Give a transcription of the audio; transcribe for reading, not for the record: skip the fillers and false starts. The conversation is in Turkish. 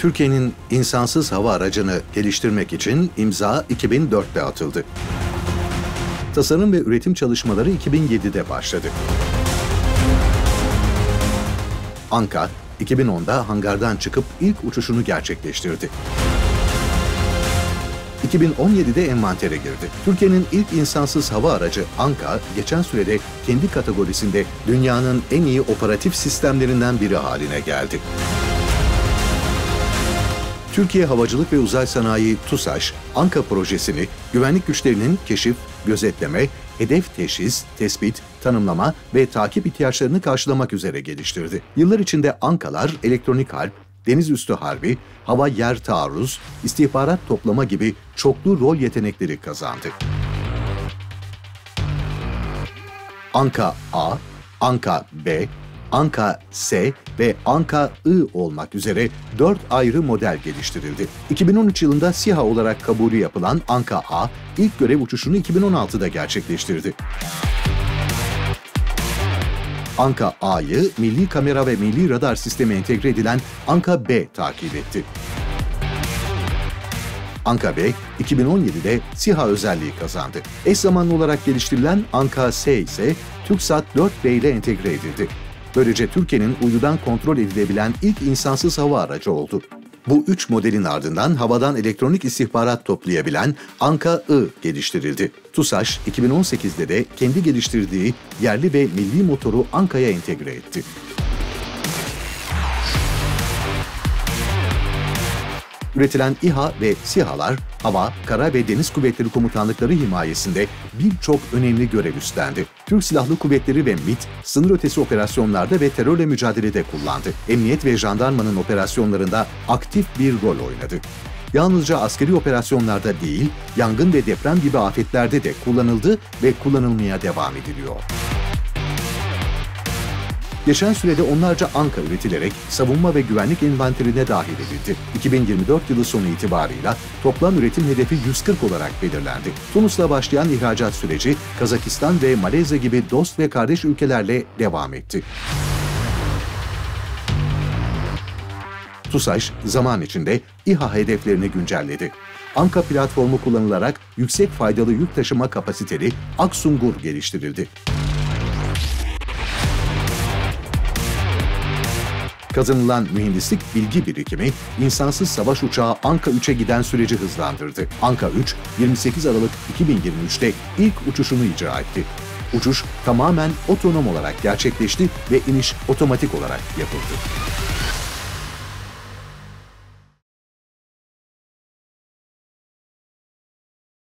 Türkiye'nin insansız hava aracını geliştirmek için imza 2004'te atıldı. Tasarım ve üretim çalışmaları 2007'de başladı. Anka, 2010'da hangardan çıkıp ilk uçuşunu gerçekleştirdi. 2017'de envantere girdi. Türkiye'nin ilk insansız hava aracı Anka, geçen sürede kendi kategorisinde dünyanın en iyi operatif sistemlerinden biri haline geldi. Türkiye Havacılık ve Uzay Sanayi TUSAŞ, Anka projesini güvenlik güçlerinin keşif, gözetleme, hedef teşhis, tespit, tanımlama ve takip ihtiyaçlarını karşılamak üzere geliştirdi. Yıllar içinde Ankalar, elektronik harp, deniz üstü harbi, hava-yer taarruz, istihbarat toplama gibi çoklu rol yetenekleri kazandı. Anka A, Anka B, Anka S ve Anka I olmak üzere 4 ayrı model geliştirildi. 2013 yılında SİHA olarak kabulü yapılan Anka A, ilk görev uçuşunu 2016'da gerçekleştirdi. Anka A'yı milli kamera ve milli radar sistemi entegre edilen Anka B takip etti. Anka B, 2017'de SİHA özelliği kazandı. Eş zamanlı olarak geliştirilen Anka S ise TürkSat 4B ile entegre edildi. Böylece Türkiye'nin uydudan kontrol edilebilen ilk insansız hava aracı oldu. Bu 3 modelin ardından havadan elektronik istihbarat toplayabilen Anka I geliştirildi. TUSAŞ, 2018'de de kendi geliştirdiği yerli ve milli motoru Anka'ya entegre etti. Üretilen İHA ve SİHA'lar, hava, kara ve deniz kuvvetleri komutanlıkları himayesinde birçok önemli görev üstlendi. Türk Silahlı Kuvvetleri ve MİT, sınır ötesi operasyonlarda ve terörle mücadelede kullandı. Emniyet ve jandarmanın operasyonlarında aktif bir rol oynadı. Yalnızca askeri operasyonlarda değil, yangın ve deprem gibi afetlerde de kullanıldı ve kullanılmaya devam ediliyor. Geçen sürede onlarca Anka üretilerek savunma ve güvenlik envanterine dahil edildi. 2024 yılı sonu itibarıyla toplam üretim hedefi 140 olarak belirlendi. Tunus'la başlayan ihracat süreci Kazakistan ve Malezya gibi dost ve kardeş ülkelerle devam etti. TUSAŞ zaman içinde İHA hedeflerini güncelledi. Anka platformu kullanılarak yüksek faydalı yük taşıma kapasiteli Aksungur geliştirildi. Kazanılan mühendislik bilgi birikimi, insansız savaş uçağı Anka 3'e giden süreci hızlandırdı. Anka 3, 28 Aralık 2023'te ilk uçuşunu icra etti. Uçuş tamamen otonom olarak gerçekleşti ve iniş otomatik olarak yapıldı.